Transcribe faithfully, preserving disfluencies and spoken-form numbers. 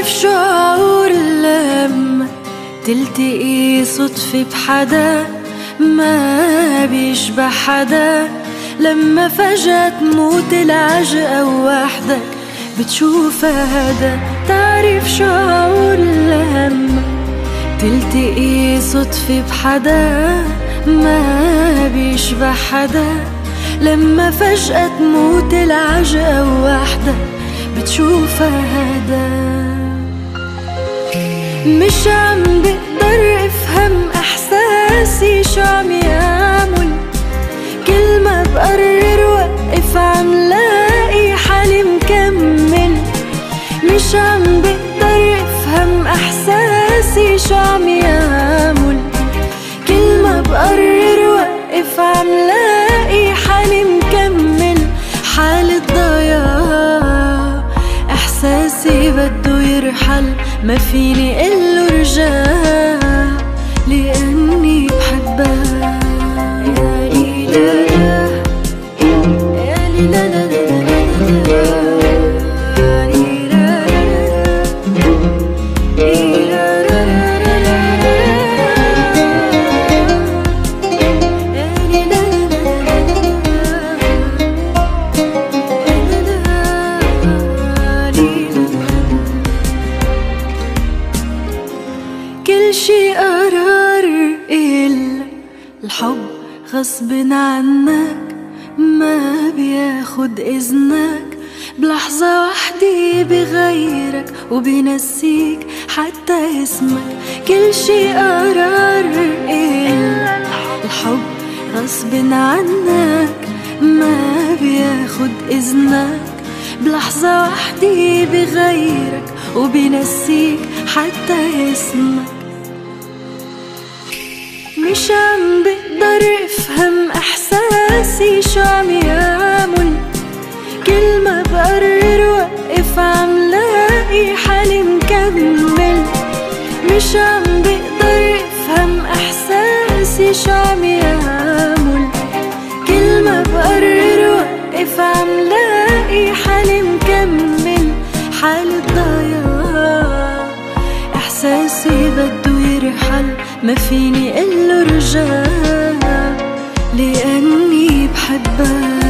تعرف شعور لما تلتقي صدفة بحدا ما بيشبه حدا، لما فجأة تموت العجقة ووحدك بتشوفها هدا. تعرف شعور لما تلتقي صدفة بحدا ما بيشبه حدا، لما فجأة تموت العجقة ووحدك بتشوفها هدا. مش عم بقدر افهم احساسي شو عم يعمل، كل ما بقرر وقف عم لاقي حالي مكمل. مش عم بقدر افهم احساسي شو عم يعمل، كل ما بقرر وقف عم لاقي حالي مكمل. حالة ضياع احساسي بده يرحل، ما فيني قله رجع لأني بحبها. يا ليلى يا ليلى لا لا كل شي قرار إلا الحب غصب عنك، ما بياخد إذنك بلحظة وحدة بغيرك وبينسيك حتى اسمك. كل شي قرار إلا الحب غصب عنك، ما بياخد إذنك بلحظة وحدة بغيرك وبينسيك حتى اسمك. مش عم بقدر افهم احساسي شو عم يعمل، كل ما بقرر وقف عم لاقي حالي مكمل. مش عم بقدر افهم احساسي شو عم يعمل، كل ما بقرر وقف عم لاقي حالي مكمل. حالة ضياع احساسي بده يرحل، ما فيني قله رجع لأني بحبها.